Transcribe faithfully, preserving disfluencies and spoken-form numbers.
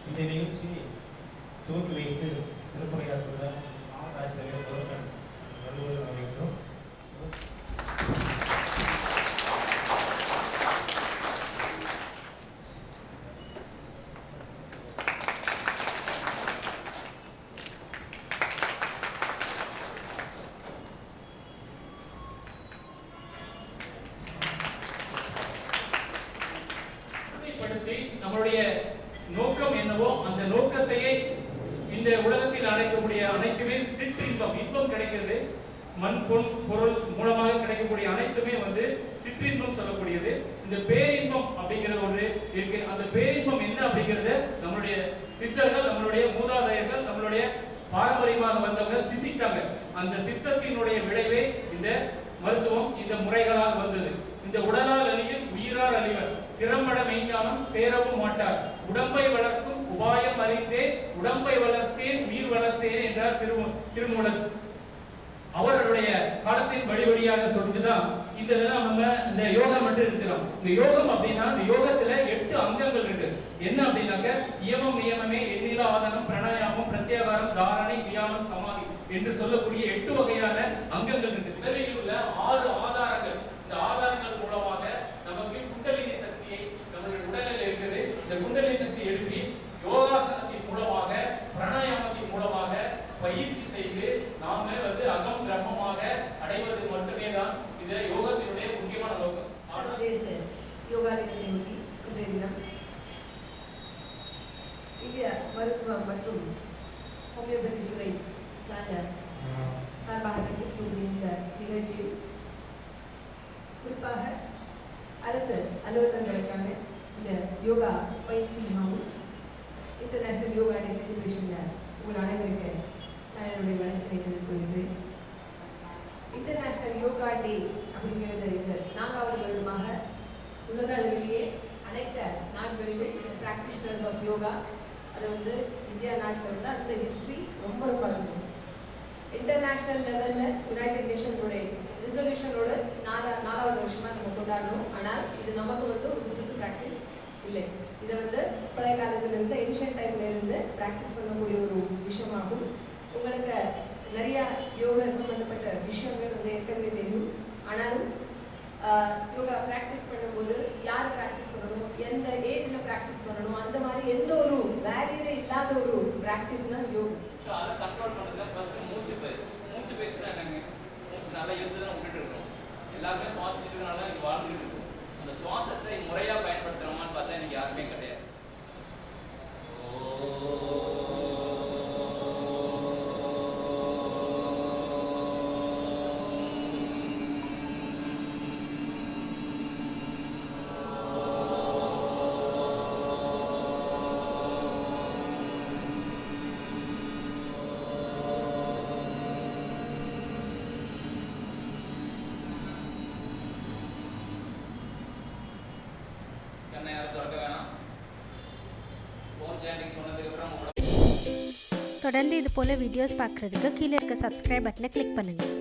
இந்த நிகழ்ச்சியை துவக்கி வைத்து சிறப்புரையாற்றுள்ள மாவட்ட ஆட்சியர் அவர்கள் வருவது வரவேற்கிறோம். நம்மளுடைய நோக்கம் என்னவோ அந்த நோக்கத்தையே இந்த உலகத்தில் அடைக்கக்கூடிய அனைத்துமே சிற்றின்பம், இன்பம் கிடைக்கிறது. மண் பொன் பொருள் மூலமாக கிடைக்கக்கூடிய அனைத்துமே வந்து சிற்றின்பம் சொல்லக்கூடியது. இந்த பேரின்பம் அப்படிங்கிற ஒன்று இருக்கு. அந்த பேரின்பம் என்ன அப்படிங்கறத நம்மளுடைய சித்தர்கள், நம்மளுடைய மூதாதையர்கள், நம்மளுடைய பாரம்பரியமாக வந்தவங்க சிந்தித்தாங்க. அந்த சித்தத்தினுடைய விளைவே இந்த மருத்துவம், இந்த முறைகளாக வந்தது. இந்த உடலால் அழியில் உயிரால் அழிவர், திறம்பட மெய்ஞானம் சேரவும் மாட்டார், உடம்பை வளர்க்கும் உபாயம் அறிந்தே உடம்பை வளர்த்தேன் உயிர் வளர்த்தேன் என்றார் திரு திருமூலர். அவர்களுடைய காலத்தின் வழி வழியாக சொல்லிட்டுதான் இந்த இதெல்லாம் நம்ம இந்த யோகம் என்று இருக்கிறோம். இந்த யோகம் அப்படின்னா இந்த யோகத்துல எட்டு அங்கங்கள் இருக்கு. என்ன அப்படின்னாக்க இயமம் நியமமே எண்ணிலா ஆதனம் பிராணாயாமம் பிரத்யாகாரம் தாரணை தியானம் சமாதி என்று சொல்லக்கூடிய எட்டு வகையான அங்கங்கள் இருக்கு. உடலில் உள்ள ஆறு ஆதாரங்கள், இந்த ஆதாரங்கள் மூலமாக நமக்கு குண்டலினி சக்தியை நம்மளுடைய உடலில் இருக்குது. இந்த குண்டலினி சக்தி எழுப்பி யோகாசனத்தின் மூலமாக பிராணாயாமத்தின் மூலமாக பயிற்சி செய்து நாம வந்து அகம் பிரம்மமாக அடைவது மட்டுமே தான் இந்த யோகத்தினுடைய முக்கியமான நோக்கம். சர்வதேச யோகா தினத்தையொட்டி இன்றைய தினம் இந்திய மருத்துவம் மற்றும் ஹோமியோபதி துறை சார்ந்த சார்பாக நடத்தக்கூடிய இந்த நிகழ்ச்சியில் குறிப்பாக அரசு அலுவலர்களுக்கான இந்த யோகா பயிற்சி முகாமும் இன்டர்நேஷனல் யோகா டே செலிப்ரேஷனில் உங்கள் அனைவருக்கு நான் என்னுடைய வணக்கத்தை தெரிவித்துக் கொள்கிறேன். இன்டர்நேஷனல் யோகா டே அப்படிங்கிறது இது நான்காவது வருடமாக உலக அளவிலேயே அனைத்து நாட்களிலும் ப்ராக்டிஷனர்ஸ் ஆஃப் யோகா அது வந்து இந்தியா நாட்டில் வந்து அந்த ஹிஸ்ட்ரி ரொம்ப ரொம்ப இருக்கும். இன்டர்நேஷ்னல் லெவலில் யுனைடெட் நேஷன்ஸோடைய ரிசல்யூஷனோட நாலா நாலாவது வருஷமாக நம்ம கொண்டாடுறோம். ஆனால் இது நமக்கு வந்து ஒரு புதுசு ப்ராக்டிஸ் இல்லை. இதை வந்து பழைய காலத்திலிருந்து ஏன்ஷியன்ட் டைம்ல இருந்து ப்ராக்டிஸ் பண்ணக்கூடிய ஒரு விஷயமாகும். உங்களுக்கு நிறைய யோகா சம்பந்தப்பட்ட விஷயங்கள் வந்து ஏற்கனவே தெரியும். ஆனாலும் யோகா ப்ராக்டிஸ் பண்ணும்போது யார் ப்ராக்டிஸ் பண்ணணும், எந்த ஏஜ்ல ப்ராக்டிஸ் பண்ணணும், அந்த மாதிரி எந்த ஒரு வேரியரே இல்லாத ஒரு ப்ராக்டிஸ்னா யோகா. அதை கண்ட்ரோல் பண்ணுறது ஃபர்ஸ்ட் மூச்சு பயிற்சி. மூச்சு பயிற்சினா என்னங்க? மூச்சு நல்லா இருந்து தான் விட்டுட்டு இருக்கணும். எல்லாருமே சுவாசிக்கிறதுனால தான் இங்கே வாழ்ந்துட்டு இருக்கும். அந்த சுவாசத்தை முறையாக பயன்படுத்துகிறோமான்னு பார்த்தா இன்னைக்கு யாருமே கிடையாது. தொடர்ந்து இது போல வீடியோஸ் பார்க்குறதுக்கு கீழே இருக்க சப்ஸ்கிரைப் பட்டனை கிளிக் பண்ணுங்கள்.